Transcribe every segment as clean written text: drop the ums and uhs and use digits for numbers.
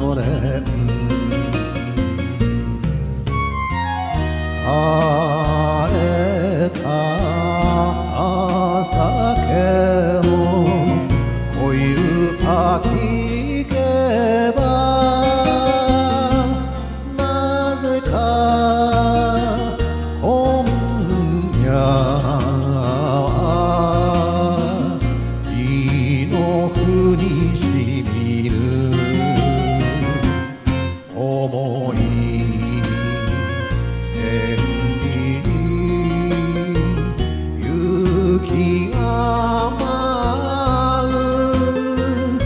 どれ枯れた朝けの恋歌聞けばなぜか今夜は胃の腑にしみる思い線に雪が舞う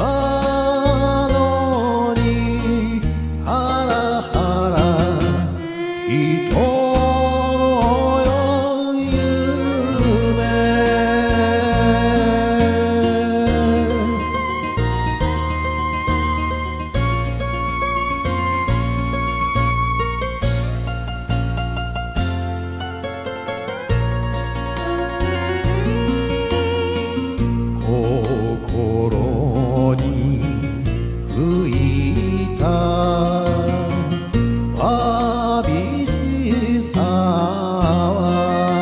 窓にハラハラ人よ夢心に吹いたわびしさは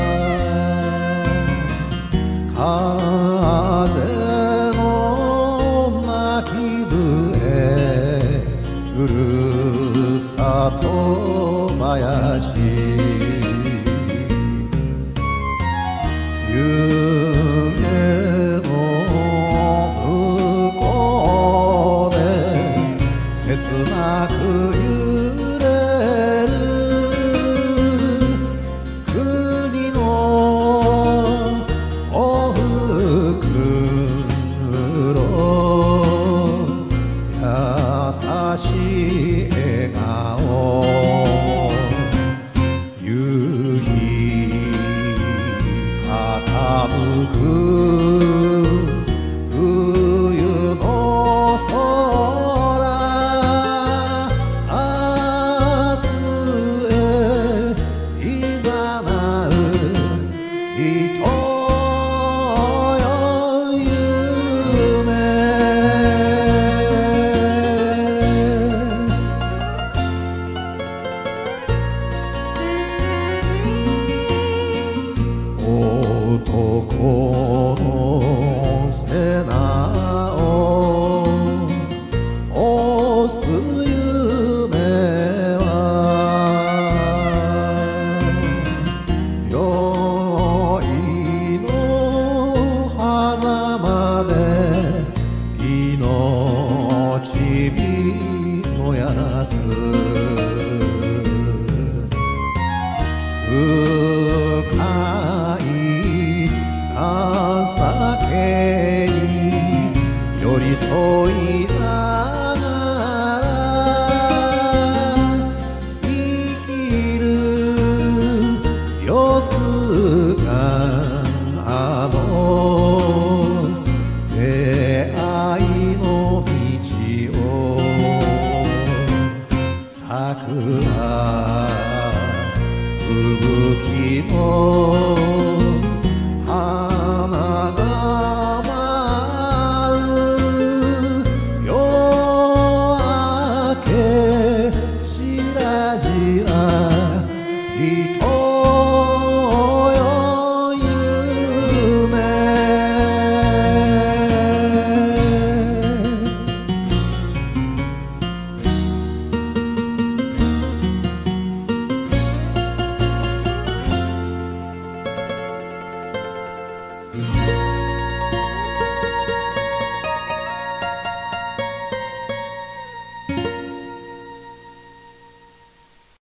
風の鳴き笛ふるさと林夢の向こうで切なく揺れる国のおふくろ優しい笑顔夕日傾く冬の空明日へいざなう人よ夢男の背中を押す夢は酔いの狭間で命火燃やす深い情けに寄り添いながら生きる様子があの出会いの道を桜